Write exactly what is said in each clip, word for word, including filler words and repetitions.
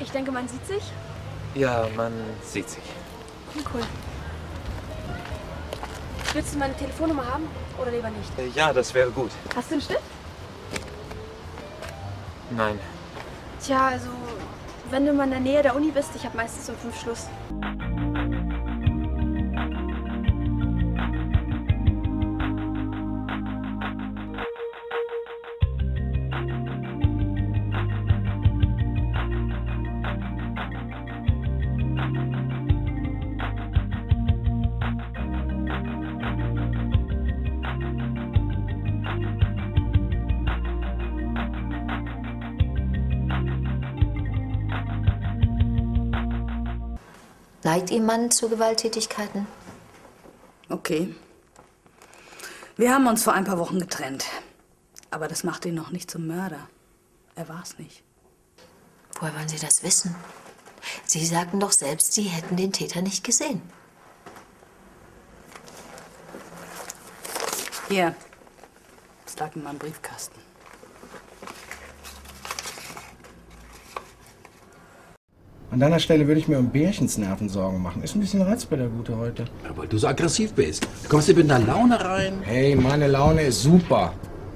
Ich denke, man sieht sich. Ja, man sieht sich. Cool. Willst du meine Telefonnummer haben oder lieber nicht? Äh, ja, das wäre gut. Hast du einen Stift? Nein. Tja, also, wenn du mal in der Nähe der Uni bist, ich habe meistens um fünf Schluss. Neigt Ihr Mann zu Gewalttätigkeiten? Okay. Wir haben uns vor ein paar Wochen getrennt. Aber das macht ihn noch nicht zum Mörder. Er war's nicht. Woher wollen Sie das wissen? Sie sagten doch selbst, Sie hätten den Täter nicht gesehen. Hier. Das lag in meinem Briefkasten. An deiner Stelle würde ich mir um Bärchens Nerven Sorgen machen. Ist ein bisschen Reizbar, der Gute heute. Ja, weil du so aggressiv bist. Du kommst hier mit einer Laune rein. Hey, meine Laune ist super.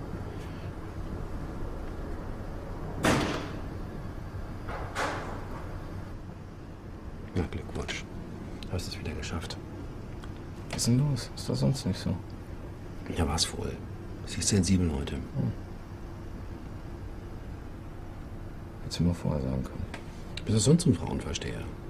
Ja, Glückwunsch. Hast es wieder geschafft. Was ist denn los? Ist doch sonst nicht so. Ja, war's wohl. Sie ist sensibel heute. Hm. Hättest du mir vorher sagen können. Bist du sonst ein Frauenversteher?